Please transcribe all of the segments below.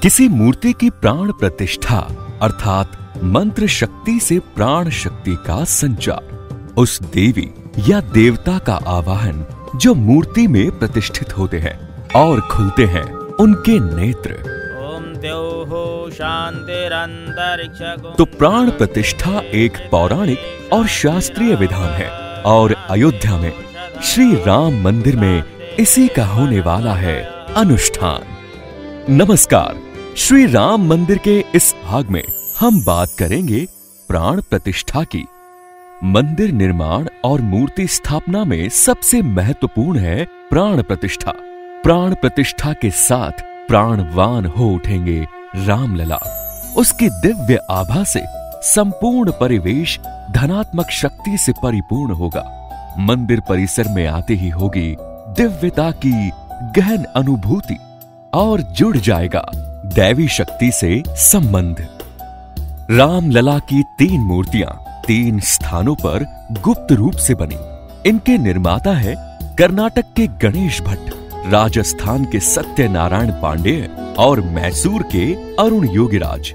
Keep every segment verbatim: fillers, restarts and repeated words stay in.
किसी मूर्ति की प्राण प्रतिष्ठा अर्थात मंत्र शक्ति से प्राण शक्ति का संचार, उस देवी या देवता का आवाहन जो मूर्ति में प्रतिष्ठित होते हैं और खुलते हैं उनके नेत्र। ओम द्यौः शान्तिरन्तरिक्ष। तो प्राण प्रतिष्ठा एक पौराणिक और शास्त्रीय विधान है और अयोध्या में श्री राम मंदिर में इसी का होने वाला है अनुष्ठान। नमस्कार, श्री राम मंदिर के इस भाग में हम बात करेंगे प्राण प्रतिष्ठा की। मंदिर निर्माण और मूर्ति स्थापना में सबसे महत्वपूर्ण है प्राण प्रतिष्ठा। प्राण प्रतिष्ठा के साथ प्राणवान हो उठेंगे रामलला। उसकी दिव्य आभा से संपूर्ण परिवेश धनात्मक शक्ति से परिपूर्ण होगा। मंदिर परिसर में आते ही होगी दिव्यता की गहन अनुभूति और जुड़ जाएगा दैवी शक्ति से संबंध। रामलला की तीन मूर्तियां तीन स्थानों पर गुप्त रूप से बनी। इनके निर्माता है कर्नाटक के गणेश भट्ट, राजस्थान के सत्यनारायण पांडेय और मैसूर के अरुण योगीराज।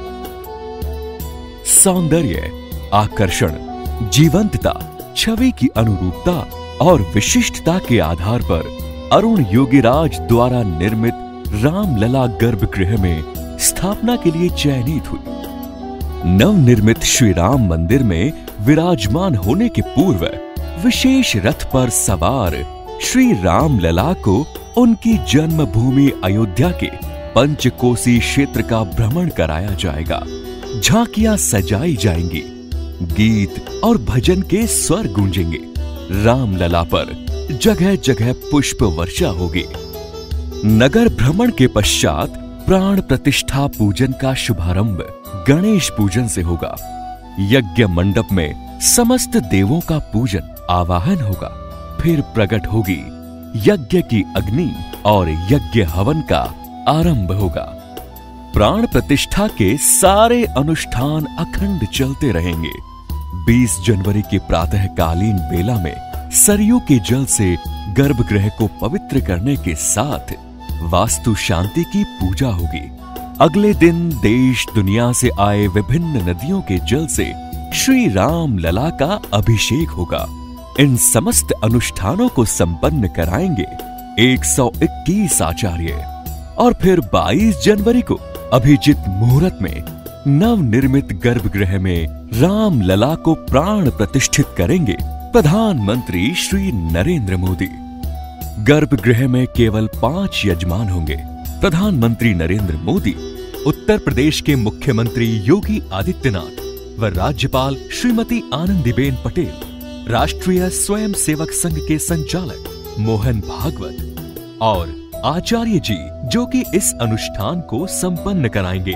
सौंदर्य, आकर्षण, जीवंतता, छवि की अनुरूपता और विशिष्टता के आधार पर अरुण योगीराज द्वारा निर्मित रामलला गर्भगृह में स्थापना के लिए चयनित हुई। नवनिर्मित श्री राम मंदिर में विराजमान होने के पूर्व विशेष रथ पर सवार श्री रामलला को उनकी जन्मभूमि अयोध्या के पंचकोसी क्षेत्र का भ्रमण कराया जाएगा। झांकियां सजाई जाएंगी, गीत और भजन के स्वर गूंजेंगे। रामलला पर जगह जगह पुष्प वर्षा होगी। नगर भ्रमण के पश्चात प्राण प्रतिष्ठा पूजन का शुभारंभ गणेश पूजन से होगा। यज्ञ मंडप में समस्त देवों का पूजन आवाहन होगा। फिर प्रकट होगी यज्ञ की अग्नि और यज्ञ हवन का आरंभ होगा। प्राण प्रतिष्ठा के सारे अनुष्ठान अखंड चलते रहेंगे। बीस जनवरी की प्रातःकालीन बेला में सरयू के जल से गर्भगृह को पवित्र करने के साथ वास्तु शांति की पूजा होगी। अगले दिन देश दुनिया से आए विभिन्न नदियों के जल से श्री रामलला का अभिषेक होगा। इन समस्त अनुष्ठानों को संपन्न कराएंगे एक सौ इक्कीस आचार्य और फिर बाईस जनवरी को अभिजित मुहूर्त में नवनिर्मित गर्भगृह में रामलला को प्राण प्रतिष्ठित करेंगे प्रधानमंत्री श्री नरेंद्र मोदी। गर्भगृह में केवल पांच यजमान होंगे। प्रधानमंत्री नरेंद्र मोदी, उत्तर प्रदेश के मुख्यमंत्री योगी आदित्यनाथ व राज्यपाल श्रीमती आनंदीबेन पटेल, राष्ट्रीय स्वयंसेवक संघ के संचालक मोहन भागवत और आचार्य जी जो कि इस अनुष्ठान को संपन्न कराएंगे।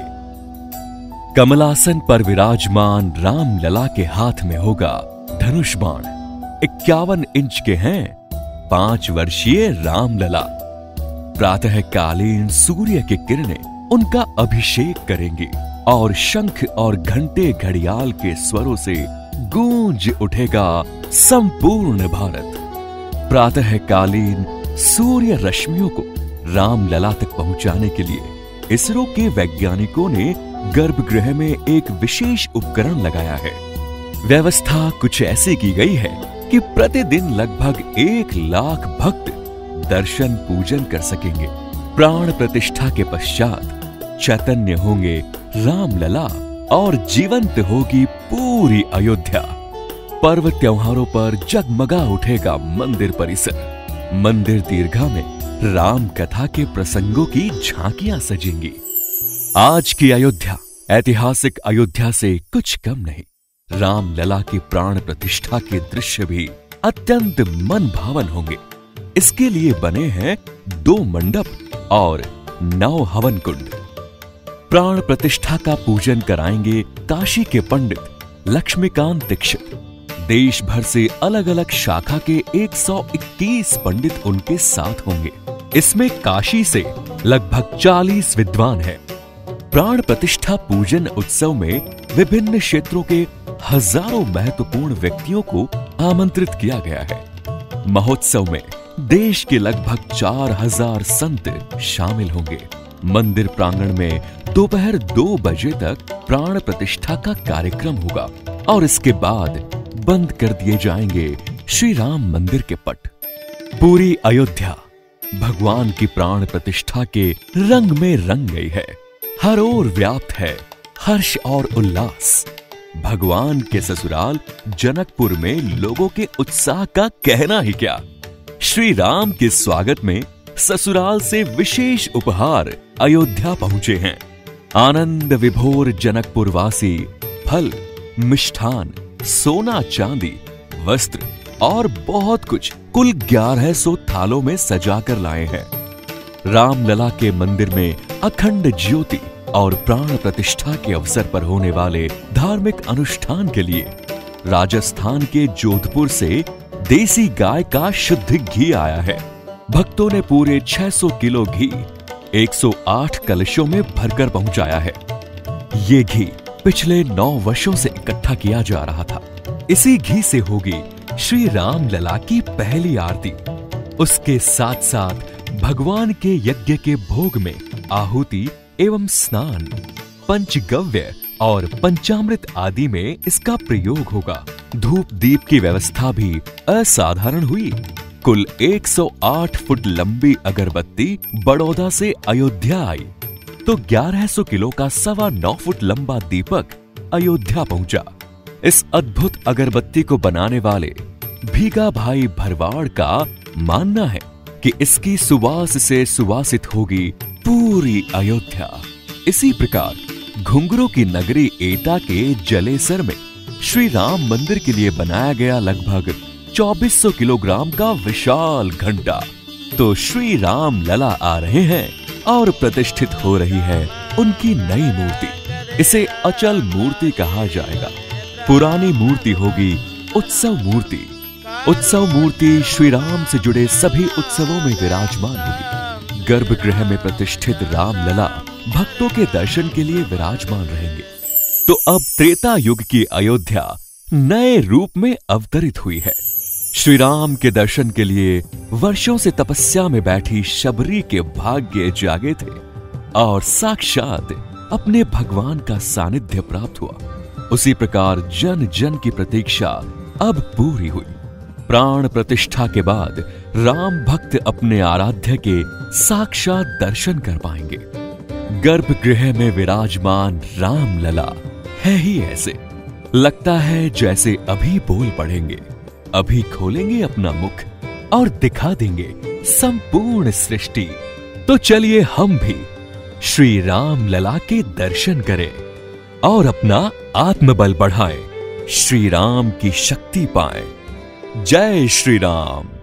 कमलासन पर विराजमान रामलला के हाथ में होगा धनुष बाण। इक्यावन इंच के हैं पांच वर्षीय रामलला। प्रातःकालीन सूर्य की किरणें उनका अभिषेक करेंगी और शंख और घंटे घड़ियाल के स्वरों से गूंज उठेगा संपूर्ण भारत। प्रातःकालीन सूर्य रश्मियों को रामलला तक पहुंचाने के लिए इसरो के वैज्ञानिकों ने गर्भगृह में एक विशेष उपकरण लगाया है। व्यवस्था कुछ ऐसी की गई है कि प्रतिदिन लगभग एक लाख भक्त दर्शन पूजन कर सकेंगे। प्राण प्रतिष्ठा के पश्चात चैतन्य होंगे रामलला और जीवंत होगी पूरी अयोध्या। पर्व त्योहारों पर जगमगा उठेगा मंदिर परिसर। मंदिर दीर्घा में राम कथा के प्रसंगों की झांकियां सजेंगी। आज की अयोध्या ऐतिहासिक अयोध्या से कुछ कम नहीं। रामलला की प्राण प्रतिष्ठा के दृश्य भी अत्यंत मन भावन होंगे। इसके लिए बने हैं दो मंडप और नौ हवन कुंड। प्राण प्रतिष्ठा का पूजन कराएंगे काशी के पंडित लक्ष्मीकांत दीक्षित। देश भर से अलग अलग शाखा के एक सौ इक्कीस पंडित उनके साथ होंगे। इसमें काशी से लगभग चालीस विद्वान हैं। प्राण प्रतिष्ठा पूजन उत्सव में विभिन्न क्षेत्रों के हजारों महत्वपूर्ण व्यक्तियों को आमंत्रित किया गया है। महोत्सव में देश के लगभग चार हजार संत शामिल होंगे। मंदिर प्रांगण में दोपहर दो बजे तक प्राण प्रतिष्ठा का कार्यक्रम होगा और इसके बाद बंद कर दिए जाएंगे श्री राम मंदिर के पट। पूरी अयोध्या भगवान की प्राण प्रतिष्ठा के रंग में रंग गई है। हर ओर व्याप्त है हर्ष और उल्लास। भगवान के ससुराल जनकपुर में लोगों के उत्साह का कहना ही क्या। श्री राम के स्वागत में ससुराल से विशेष उपहार अयोध्या पहुंचे हैं। आनंद विभोर जनकपुर वासी फल, मिष्ठान, सोना चांदी, वस्त्र और बहुत कुछ कुल ग्यारह सौ थालों में सजाकर लाए हैं। रामलला के मंदिर में अखंड ज्योति और प्राण प्रतिष्ठा के अवसर पर होने वाले धार्मिक अनुष्ठान के लिए राजस्थान के जोधपुर से देसी गाय का शुद्ध घी आया है। भक्तों ने पूरे छह सौ किलो घी एक सौ आठ कलशों में भरकर पहुंचाया है। ये घी पिछले नौ वर्षों से इकट्ठा किया जा रहा था। इसी घी से होगी श्री राम लला की पहली आरती। उसके साथ साथ भगवान के यज्ञ के भोग में आहुति एवं स्नान, पंचगव्य और पंचामृत आदि में इसका प्रयोग होगा। धूप दीप की व्यवस्था भी असाधारण हुई। कुल एक सौ आठ फुट लंबी अगरबत्ती बड़ौदा से अयोध्या आई तो ग्यारह सौ किलो का सवा नौ फुट लंबा दीपक अयोध्या पहुंचा। इस अद्भुत अगरबत्ती को बनाने वाले भीगा भाई भरवाड़ का मानना है कि इसकी सुवास से सुवासित होगी पूरी अयोध्या। इसी प्रकार घुंघरू की नगरी एटा के जलेसर में श्री राम मंदिर के लिए बनाया गया लगभग चौबीस सौ किलोग्राम का विशाल घंटा तो श्री राम लला आ रहे हैं और प्रतिष्ठित हो रही है उनकी नई मूर्ति। इसे अचल मूर्ति कहा जाएगा। पुरानी मूर्ति होगी उत्सव मूर्ति। उत्सव मूर्ति श्री राम से जुड़े सभी उत्सवों में विराजमान होगी। गर्भगृह में प्रतिष्ठित राम लला भक्तों के दर्शन के लिए विराजमान रहेंगे। तो अब त्रेता युग की अयोध्या नए रूप में अवतरित हुई है। श्री राम के दर्शन के लिए वर्षों से तपस्या में बैठी शबरी के भाग्य जागे थे और साक्षात अपने भगवान का सानिध्य प्राप्त हुआ। उसी प्रकार जन जन की प्रतीक्षा अब पूरी हुई। प्राण प्रतिष्ठा के बाद राम भक्त अपने आराध्य के साक्षात दर्शन कर पाएंगे। गर्भगृह में विराजमान राम लला है ही ऐसे, लगता है जैसे अभी बोल पड़ेंगे, अभी खोलेंगे अपना मुख और दिखा देंगे संपूर्ण सृष्टि। तो चलिए हम भी श्री राम लला के दर्शन करें और अपना आत्मबल बढ़ाएं, श्री राम की शक्ति पाएं। जय श्री राम।